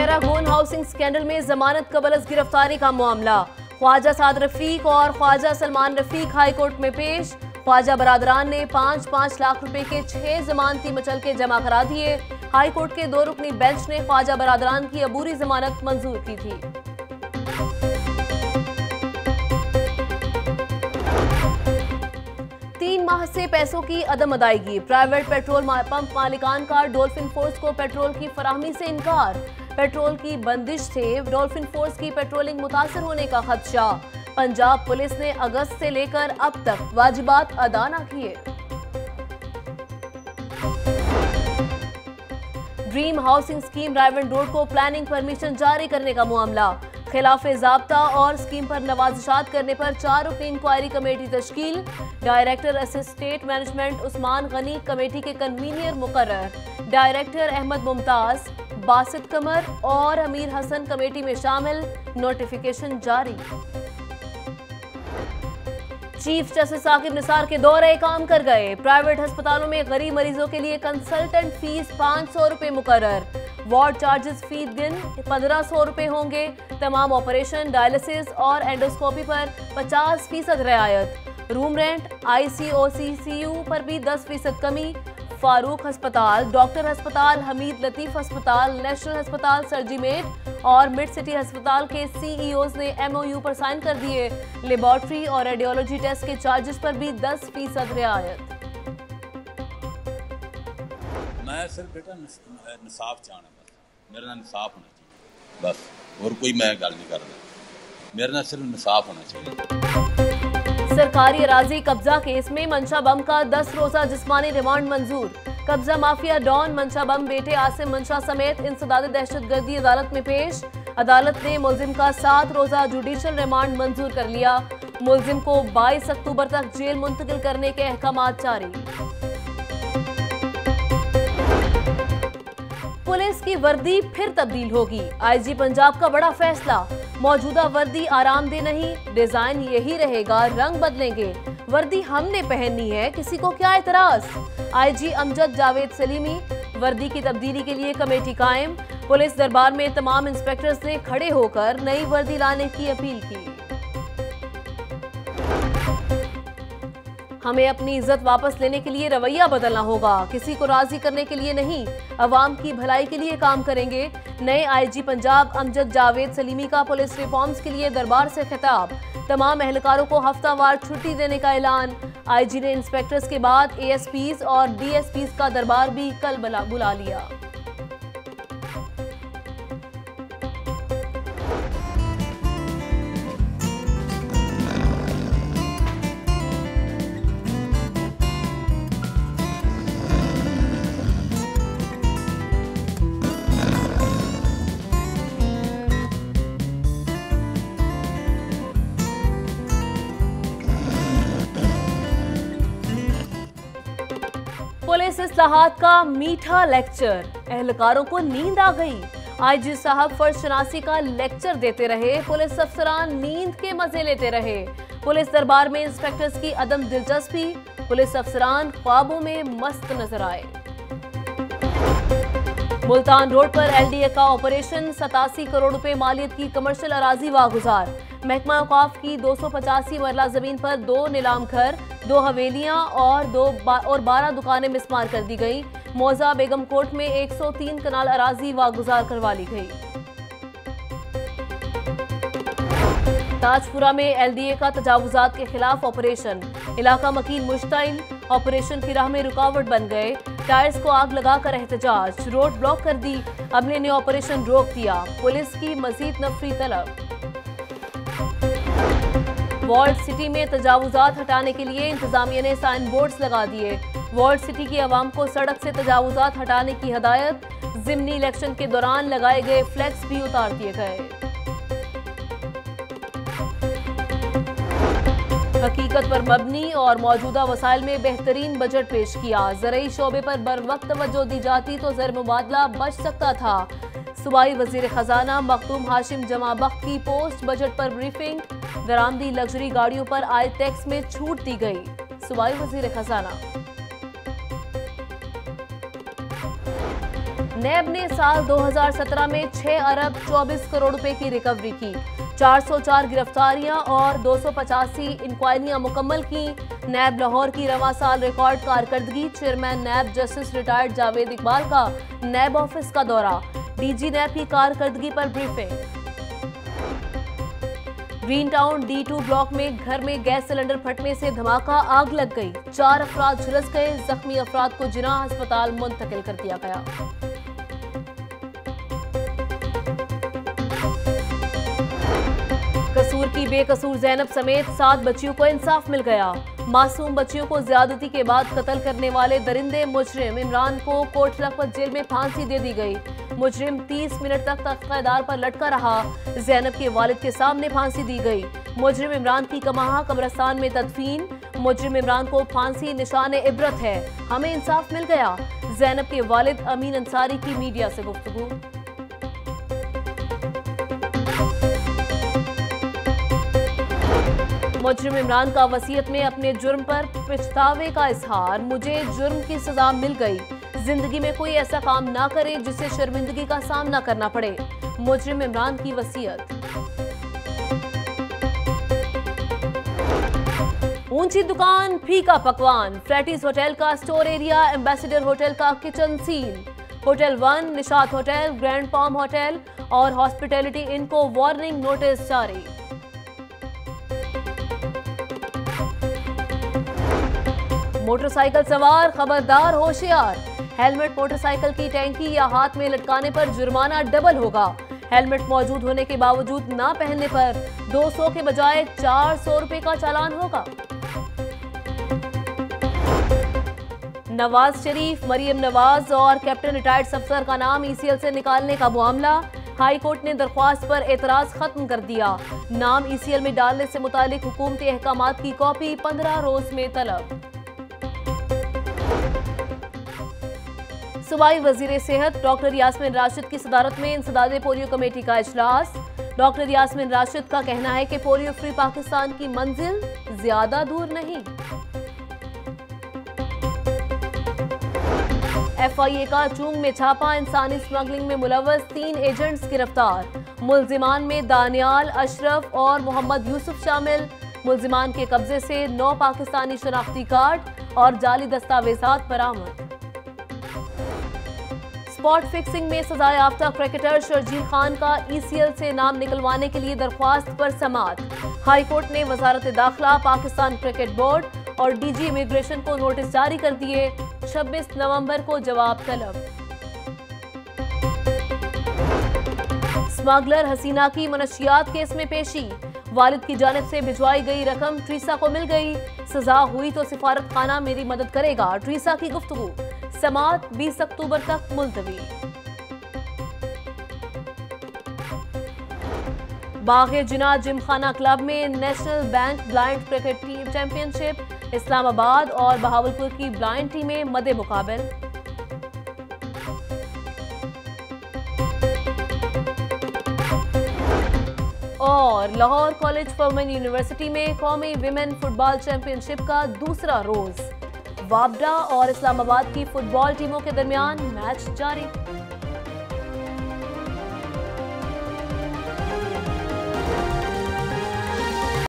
Paragon housing scandal में जमानत कबल गिरफ्तारी का मामला। ख्वाजा साद रफीक और ख्वाजा सलमान रफीक हाईकोर्ट में पेश। ख्वाजा बरादरान ने 5-5 लाख रुपए के 6 जमानती मचलके जमा करा दिए। हाईकोर्ट के 2 रुकनी बेंच ने ख्वाजा बरादरान की अबूरी जमानत मंजूर की थी। 3 माह से पैसों की अदम अदायगी। प्राइवेट पेट्रोल पंप मालिकान का डॉल्फिन फोर्स को पेट्रोल की फराहमी से इनकार। पेट्रोल की बंदिश से डॉल्फिन फोर्स की पेट्रोलिंग मुतासर होने का खदशा। पंजाब पुलिस ने अगस्त से लेकर अब तक वाजिबात अदा न किए। Dream housing scheme Raiwind road को प्लानिंग परमिशन जारी करने का मामला। खिलाफे ज़ाब्ता और स्कीम पर नवाजिशात करने पर 4 रुकनी इंक्वायरी कमेटी तश्कील। Director assistant management Usman Ghani committee के कन्वीनियर मुकर्रर। डायरेक्टर अहमद मुमताज, बासित कमर और अमीर हसन कमेटी में शामिल। नोटिफिकेशन जारी। चीफ जस्टिस साकिब निसार के दौरे काम कर गए। प्राइवेट अस्पतालों में गरीब मरीजों के लिए कंसल्टेंट फीस 500 रुपए मुकर्रर। वार्ड चार्जेस फी दिन 1500 रुपए होंगे। तमाम ऑपरेशन, डायलिसिस और एंडोस्कोपी पर 50% रियायत। रूम रेंट, ICOCCU पर भी 10% कमी। फारूक अस्पताल, डॉक्टर अस्पताल, हमीद लतीफ अस्पताल, नेशनल अस्पताल सर्जिमेट और मिड सिटी अस्पताल के CEOs ने MOU पर साइन कर दिए। लेबोरेटरी और रेडियोलॉजी टेस्ट के चार्जेस पर भी 10% रियायत। मैं सिर्फ बेटा इंसाफ चाहना, बस मेरे नाल इंसाफ होना चाहिए, बस और कोई मैं गल नहीं करना। मेरे नाल सिर्फ इंसाफ होना चाहिए। सरकारी अराजी कब्जा केस में मंशा बम का 10 रोजा जिस्मानी रिमांड मंजूर। कब्जा माफिया डॉन मंशा बम बेटे आसिम मंशा समेत इंसदाद दहशतगर्दी अदालत में पेश। अदालत ने मुलजिम का 7 रोजा जुडिशल रिमांड मंजूर कर लिया। मुलजिम को 22 अक्टूबर तक जेल मुंतकिल करने के अहकामात जारी। पुलिस की वर्दी फिर तब्दील होगी। IG पंजाब का बड़ा फैसला। मौजूदा वर्दी आरामदेह नहीं, डिजाइन यही रहेगा, रंग बदलेंगे। वर्दी हमने पहननी है, किसी को क्या एतराज। IG अमजद जावेद सलीमी। वर्दी की तब्दीली के लिए कमेटी कायम। पुलिस दरबार में तमाम इंस्पेक्टर्स ने खड़े होकर नई वर्दी लाने की अपील की। हमें अपनी इज्जत वापस लेने के लिए रवैया बदलना होगा, किसी को राजी करने के लिए नहीं, अवाम की भलाई के लिए काम करेंगे। नए IG पंजाब अमजद जावेद सलीमी का पुलिस रिफॉर्म्स के लिए दरबार से खिताब। तमाम एहलकारों को हफ्तावार छुट्टी देने का ऐलान। IG ने इंस्पेक्टर्स के बाद ASPs और DSPs का दरबार भी कल बुला लिया। पुलिस इस्लाहात का मीठा लेक्चर, एहलकारों को नींद आ गई। IG साहब फर्ज शनासी का लेक्चर देते रहे, पुलिस अफसरान नींद के मजे लेते रहे। पुलिस दरबार में इंस्पेक्टर्स की अदम दिलचस्पी, पुलिस अफसरान ख्वाबों में मस्त नजर आए। मुल्तान रोड पर LDA का ऑपरेशन, 87 करोड़ रुपए मालियत की कमर्शियल अराजी वागुजार। महकमा औकाफ की 285 मरला जमीन पर 2 नीलाम घर, 2 हवेलियां और 12 दुकानें मिसमार कर दी गई। मौजा बेगम कोट में 103 कनाल अराजी वागुजार करवा ली गई। ताजपुरा में LDA का तजावुजात के खिलाफ ऑपरेशन, इलाका मकीन मुश्ताइल। ऑपरेशन की राह में रुकावट बन गए, टायर्स को आग लगाकर एहतजाज, रोड ब्लॉक कर दी। अमले ने ऑपरेशन रोक दिया, पुलिस की मजीद नफरी तलब। वॉल्ड सिटी में तजावुजात हटाने के लिए इंतजामिया ने साइन बोर्ड्स लगा दिए। वॉल्ड सिटी की आवाम को सड़क से तजावुजात हटाने की हदायत। जिमनी इलेक्शन के दौरान लगाए गए फ्लैक्स भी उतार दिए गए। हकीकत पर मबनी और मौजूदा वसाइल में बेहतरीन बजट पेश किया। ज़रई शोबे पर बर वक्त तवज्जो दी जाती तो ज़र मुबादला बच सकता था। सूबाई वजीर खजाना मखदूम हाशिम जमाबख्त की पोस्ट बजट पर ब्रीफिंग। दरामदी लग्जरी गाड़ियों पर आय टैक्स में छूट दी गई। सूबाई वजीर खजाना। नैब ने साल 2017 में 6 अरब 24 करोड़ रुपए की रिकवरी की। 404 गिरफ्तारियां और 285 इंक्वायरियां मुकम्मल की। नैब लाहौर की रवा साल रिकॉर्ड कारकर्दगी। Chairman NAB justice retired Javed Iqbal का नैब ऑफिस का दौरा। डीजी नैब की कारकर्दगी पर briefing. Green town D2 block में घर में गैस सिलेंडर फटने से धमाका, आग लग गई। 4 अफराद झुलस गए। जख्मी अफराद को जिना अस्पताल मुंतकिल कर दिया गया। कसूर की बेकसूर जैनब समेत 7 बच्चियों को इंसाफ मिल गया। मासूम बच्चियों को ज्यादती के बाद कत्ल करने वाले दरिंदे मुजरिम इमरान को कोट लखपत जेल में फांसी दे दी गई। मुजरिम 30 मिनट तक तख्तादार पर लटका रहा। जैनब के वालिद के सामने फांसी दी गई। मुजरिम इमरान की कमाहा कब्रिस्तान में तदफीन। मुजरिम इमरान को फांसी निशाने इबरत है, हमें इंसाफ मिल गया। जैनब के वालिद अमीन अंसारी की मीडिया से गुफ्तगू। मुजरिम इमरान का वसीयत में अपने जुर्म पर पछतावे का इजहार। मुझे जुर्म की सजा मिल गई। जिंदगी में कोई ऐसा काम ना करे जिससे शर्मिंदगी का सामना करना पड़े। मुजरिम इमरान की वसीयत। ऊंची दुकान, फीका पकवान। फ्लैटिस होटल का स्टोर एरिया, एम्बेसडर होटल का kitchen seal. Hotel 1, Nishat hotel, grand palm hotel और हॉस्पिटैलिटी इन को वार्निंग नोटिस जारी। मोटरसाइकिल सवार खबरदार, होशियार। हेलमेट मोटरसाइकिल की टैंकी या हाथ में लटकाने पर जुर्माना डबल होगा। हेलमेट मौजूद होने के बावजूद ना पहनने पर 200 के बजाय 400 रुपए का चालान होगा। नवाज शरीफ, मरियम नवाज और कैप्टन रिटायर्ड अफसर का नाम ECL से निकालने का मामला। हाई कोर्ट ने दरख्वास्त पर एतराज खत्म कर दिया। नाम ECL में डालने से मुतालिक हुकूमती अहकामात की कॉपी 15 रोज में तलब। सूबाई वजीर सेहत डॉक्टर यास्मीन राशिद की सदारत में इंसदादे पोलियो कमेटी का इजलास। डॉक्टर यास्मीन राशिद का कहना है कि पोलियो फ्री पाकिस्तान की मंजिल ज्यादा दूर नहीं। FIA का चूंग में छापा, इंसानी स्मगलिंग में मुलव्वस 3 एजेंट्स गिरफ्तार। मुल्जिमान में दानियाल, अशरफ और मोहम्मद यूसुफ शामिल। मुल्जिमान के कब्जे से 9 पाकिस्तानी शनाख्ती कार्ड और जाली दस्तावेजात बरामद। स्पॉट फिक्सिंग में सजा याफ्ता क्रिकेटर शर्जील खान का ECL से नाम निकलवाने के लिए दरख्वास्त पर समाअत। हाई कोर्ट ने वजारत दाखिला, पाकिस्तान क्रिकेट बोर्ड और DG इमिग्रेशन को नोटिस जारी कर दिए। 26 नवंबर को जवाब तलब। स्मगलर हसीना की मनशियात केस में पेशी। वालिद की जानिब से भिजवाई गई रकम ट्रीसा को मिल गई। सजा हुई तो सिफारत खाना मेरी मदद करेगा, ट्रीसा की गुफ्तगू। समाअत 20 अक्टूबर तक मुलतवी। बाग़े जिना जिमखाना क्लब में national bank blind cricket team championship. Islamabad और बहावलपुर की ब्लाइंड टीमें मदे मुकाबिल। और लाहौर कॉलेज वुमेन यूनिवर्सिटी में कौमी विमेन फुटबॉल चैंपियनशिप का दूसरा रोज। वाबडा और इस्लामाबाद की फुटबॉल टीमों के दरमियान मैच जारी।